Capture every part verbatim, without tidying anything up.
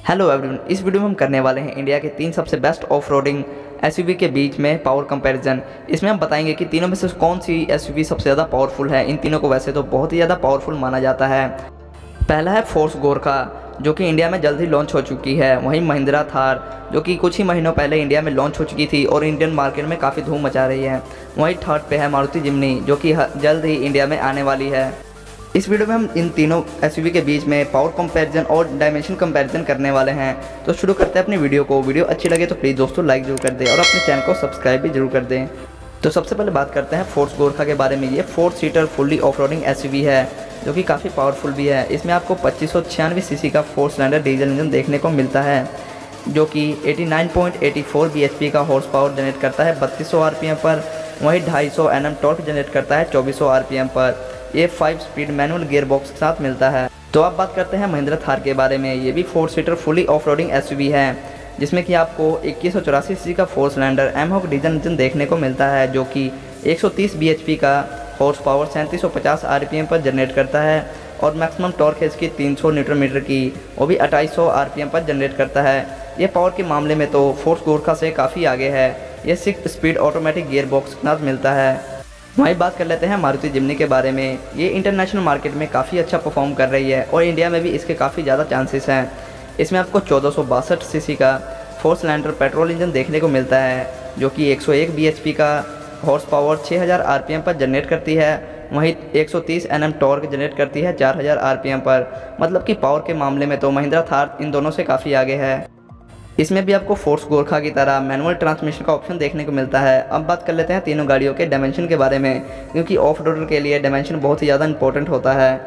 Hello everyone, इस video में हम करने वाले हैं इंडिया के तीन सबसे बेस्ट ऑफ रोडिंग एसयूवी के बीच में पावर कंपैरिजन। इसमें हम बताएंगे कि तीनों में से कौन सी एसयूवी सबसे ज़्यादा पावरफुल है। इन तीनों को वैसे तो बहुत ही ज़्यादा पावरफुल माना जाता है। पहला है फोर्स गोरखा, जो कि इंडिया में जल्द ही लॉन्च हो चुकी है। वहीं महिंद्रा थार, जो कि कुछ ही महीनों पहले इंडिया में लॉन्च हो चुकी थी और इंडियन मार्केट में काफ़ी धूम मचा रही है। वहीं थर्ड पे है मारुति जिम्नी, जो कि जल्द ही इंडिया में आने वाली है। इस वीडियो में हम इन तीनों एसयूवी के बीच में पावर कंपैरिजन और डायमेंशन कंपैरिजन करने वाले हैं। तो शुरू करते हैं अपनी वीडियो को। वीडियो अच्छी लगे तो प्लीज़ दोस्तों लाइक जरूर कर दें और अपने चैनल को सब्सक्राइब भी जरूर कर दें। तो सबसे पहले बात करते हैं फोर्स गोरखा के बारे में। ये four seater fully off roading SUV है, जो कि काफ़ी पावरफुल भी है। इसमें आपको पच्चीस सौ छियानवे सी सी का फोर सिलेंडर डीजल इंजन देखने को मिलता है, जो कि नवासी पॉइंट आठ चार बी एच पी का हॉर्स पावर जनरेट करता है बत्तीस सौ आर पी एम पर। वहीं ढाई सौ एन एम टॉर्क जनरेट करता है चौबीस सौ आर पी एम पर। ये five speed manual gear box के साथ मिलता है। तो अब बात करते हैं महिंद्रा थार के बारे में। ये भी four seater fully off roading SUV है, जिसमें कि आपको इक्कीस सौ चौरासी सी सी का four cylinder mHawk diesel engine देखने को मिलता है, जो कि एक सौ तीस बी एच पी का हॉर्स पावर सैंतीस सौ पचास आर पी एम पर जनरेट करता है। और मैक्सिमम टॉर्क है इसकी तीन सौ न्यूटन मीटर की, वो भी अट्ठाईस सौ आर पी एम पर जनरेट करता है। ये पावर के मामले में तो फोर्स गोरखा से काफ़ी आगे है। ये six speed automatic gear box के साथ मिलता है। वहीं बात कर लेते हैं मारुति जिम्नी के बारे में। ये इंटरनेशनल मार्केट में काफ़ी अच्छा परफॉर्म कर रही है और इंडिया में भी इसके काफ़ी ज़्यादा चांसेस हैं। इसमें आपको चौदह सौ बासठ सी सी का फोर सिलेंडर पेट्रोल इंजन देखने को मिलता है, जो कि एक सौ एक बी एच पी का हॉर्स पावर छह हज़ार आर पी एम पर जनरेट करती है। वहीं एक सौ तीस एन एम टॉर्क जनरेट करती है चार हज़ार आर पी एम पर। मतलब कि पावर के मामले में तो महिंद्रा थार इन दोनों से काफ़ी आगे है। इसमें भी आपको फोर्स गोरखा की तरह मैनुअल ट्रांसमिशन का ऑप्शन देखने को मिलता है। अब बात कर लेते हैं तीनों गाड़ियों के डायमेंशन के बारे में, क्योंकि ऑफ रोडर के लिए डायमेंशन बहुत ही ज़्यादा इंपॉर्टेंट होता है।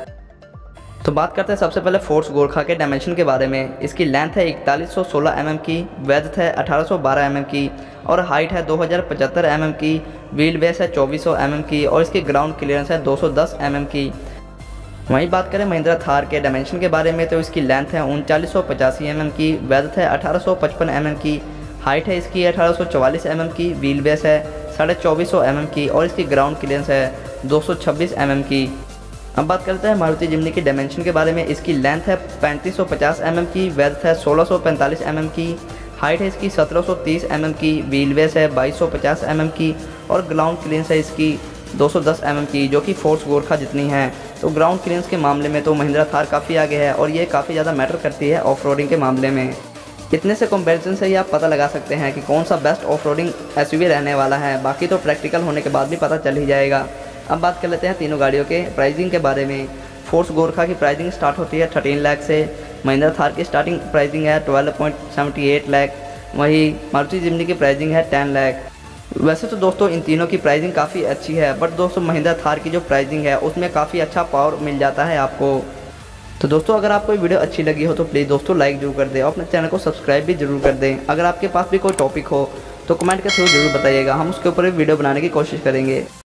तो बात करते हैं सबसे पहले फोर्स गोरखा के डायमेंशन के बारे में। इसकी लेंथ है इकतालीस सौ सोलह एम एम की, वेड्थ है अठारह सौ बारह एम एम की और हाइट है दो हज़ार पचहत्तर एम एम की। व्हील बेस है चौबीस सौ एम एम की और इसकी ग्राउंड क्लियरेंस है दो सौ दस एम एम की। वहीं बात करें महिंद्रा थार के डायमेंशन के बारे में, तो इसकी लेंथ है उनचालीस सौ पचासी एम एम की, वेड्थ है अठारह सौ पचपन एम एम की, हाइट है इसकी अठारह सौ चौवालीस एम एम की, व्हील बेस है साढ़े चौबीस सौ एम एम की और इसकी ग्राउंड क्लियरेंस है दो सौ छब्बीस एम एम की। अब बात करते हैं मारुति जिम्नी की डायमेंशन के बारे में। इसकी लेंथ है पैंतीस सौ पचास एम एम की, वेड्थ है सोलह सौ पैंतालीस एम एम की, हाइट है इसकी सत्रह सौ तीस एम एम की, व्हील बेस है बाईस सौ पचास एम एम की और ग्राउंड क्लियरेंस है इसकी दो सौ दस एम एम की, जो कि फोर्स गोरखा जितनी है। तो ग्राउंड क्लियरेंस के मामले में तो महिंद्रा थार काफ़ी आगे है और ये काफ़ी ज़्यादा मैटर करती है ऑफ रोडिंग के मामले में। इतने से कंपैरिजन से ही आप पता लगा सकते हैं कि कौन सा बेस्ट ऑफ रोडिंग एसयूवी रहने वाला है। बाकी तो प्रैक्टिकल होने के बाद भी पता चल ही जाएगा। अब बात कर लेते हैं तीनों गाड़ियों के प्राइसिंग के बारे में। फोर्स गोरखा की प्राइसिंग स्टार्ट होती है थर्टीन लाख से। महिंद्रा थार की स्टार्टिंग प्राइसिंग है twelve point seventy eight lakh. वहीं मारुति जिम्नी की प्राइसिंग है टेन लाख। वैसे तो दोस्तों इन तीनों की प्राइसिंग काफ़ी अच्छी है, बट दोस्तों महिंद्रा थार की जो प्राइसिंग है उसमें काफ़ी अच्छा पावर मिल जाता है आपको। तो दोस्तों अगर आपको ये वीडियो अच्छी लगी हो तो प्लीज़ दोस्तों लाइक जरूर कर दें और अपने चैनल को सब्सक्राइब भी जरूर कर दें। अगर आपके पास भी कोई टॉपिक हो तो कमेंट के थ्रू जरूर बताइएगा, हम उसके ऊपर भी वीडियो बनाने की कोशिश करेंगे।